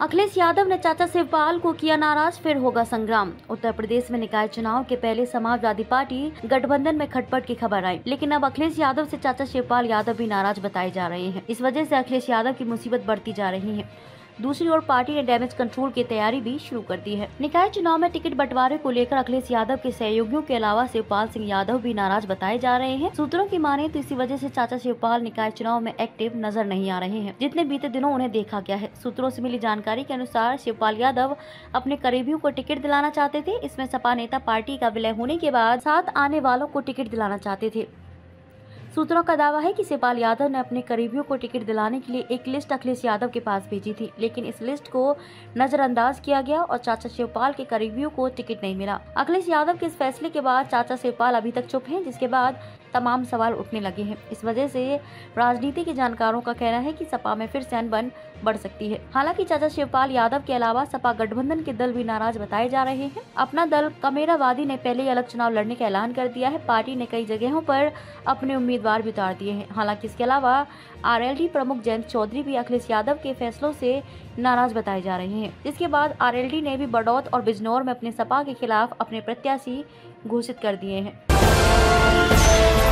अखिलेश यादव ने चाचा शिवपाल को किया नाराज, फिर होगा संग्राम। उत्तर प्रदेश में निकाय चुनाव के पहले समाजवादी पार्टी गठबंधन में खटपट की खबर आई, लेकिन अब अखिलेश यादव से चाचा शिवपाल यादव भी नाराज बताए जा रहे हैं। इस वजह से अखिलेश यादव की मुसीबत बढ़ती जा रही है। दूसरी ओर पार्टी ने डैमेज कंट्रोल की तैयारी भी शुरू कर दी है। निकाय चुनाव में टिकट बंटवारे को लेकर अखिलेश यादव के सहयोगियों के अलावा शिवपाल सिंह यादव भी नाराज बताए जा रहे हैं। सूत्रों की माने तो इसी वजह से चाचा शिवपाल निकाय चुनाव में एक्टिव नजर नहीं आ रहे हैं, जितने बीते दिनों उन्हें देखा गया है। सूत्रों से मिली जानकारी के अनुसार शिवपाल यादव अपने करीबियों को टिकट दिलाना चाहते थे। इसमें सपा नेता पार्टी का विलय होने के बाद साथ आने वालों को टिकट दिलाना चाहते थे। सूत्रों का दावा है कि शिवपाल यादव ने अपने करीबियों को टिकट दिलाने के लिए एक लिस्ट अखिलेश यादव के पास भेजी थी, लेकिन इस लिस्ट को नजरअंदाज किया गया और चाचा शिवपाल के करीबियों को टिकट नहीं मिला। अखिलेश यादव के इस फैसले के बाद चाचा शिवपाल अभी तक चुप हैं, जिसके बाद तमाम सवाल उठने लगे हैं। इस वजह से राजनीति के जानकारों का कहना है कि सपा में फिर से अनबन बढ़ सकती है। हालांकि चाचा शिवपाल यादव के अलावा सपा गठबंधन के दल भी नाराज बताए जा रहे हैं। अपना दल कमेरावादी ने पहले ही अलग चुनाव लड़ने का ऐलान कर दिया है। पार्टी ने कई जगहों पर अपने उम्मीदवार भी उतार दिए हैं। हालांकि इसके अलावा आरएलडी प्रमुख जयंत चौधरी भी अखिलेश यादव के फैसलों से नाराज बताए जा रहे हैं। इसके बाद आरएलडी ने भी बड़ौत और बिजनौर में अपने सपा के खिलाफ अपने प्रत्याशी घोषित कर दिए हैं।